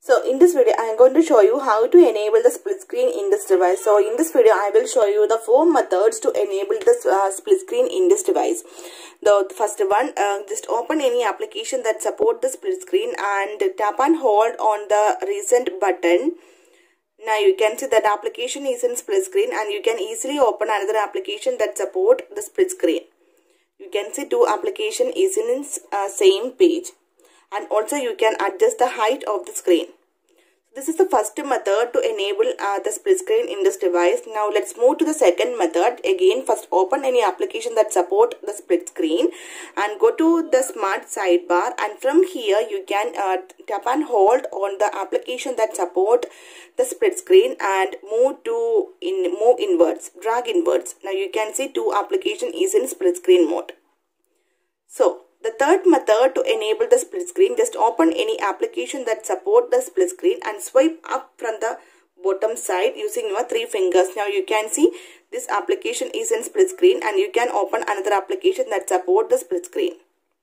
So in this video I am going to show you how to enable the split screen in this device. So in this video I will show you the 4 methods to enable this split screen in this device. The first one, just open any application that support the split screen and tap and hold on the recent button. Now you can see that application is in split screen and you can easily open another application that support the split screen. You can see 2 application is in same page. And also you can adjust the height of the screen. This is the first method to enable the split screen in this device. Now let's move to the second method. Again, first open any application that support the split screen and go to the smart sidebar, and from here you can tap and hold on the application that support the split screen and move inwards, drag inwards. Now you can see 2 application is in split screen mode. So the third method to enable the split screen, just open any application that support the split screen and swipe up from the bottom side using your 3 fingers. Now you can see this application is in split screen and you can open another application that support the split screen.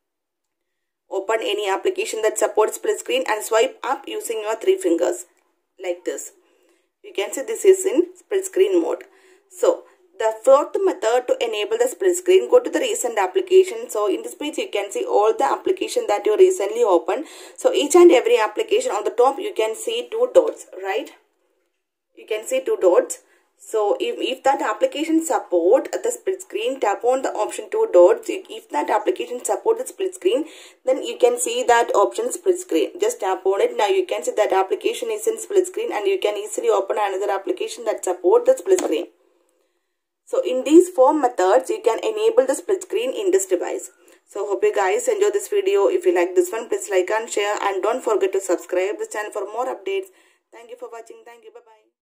Open any application that supports split screen and swipe up using your 3 fingers like this. You can see this is in split screen mode. So the fourth method to enable the split screen, go to the recent application. So in this page you can see all the application that you recently opened. So each and every application on the top you can see 2 dots, right? You can see 2 dots. So if that application support the split screen, tap on the option 2 dots. If that application support the split screen, then you can see that option split screen. Just tap on it. Now you can see that application is in split screen and you can easily open another application that support the split screen. So in these 4 methods, you can enable the split screen in this device. So hope you guys enjoy this video. If you like this one, please like and share, and don't forget to subscribe this channel for more updates. Thank you for watching. Thank you. Bye-bye.